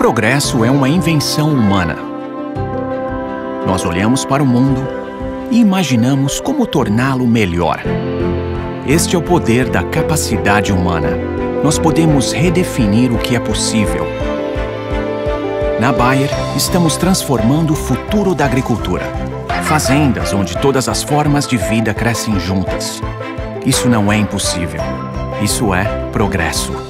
progresso é uma invenção humana. Nós olhamos para o mundo e imaginamos como torná-lo melhor. Este é o poder da capacidade humana. Nós podemos redefinir o que é possível. Na Bayer, estamos transformando o futuro da agricultura. Fazendas onde todas as formas de vida crescem juntas. Isso não é impossível. Isso é progresso.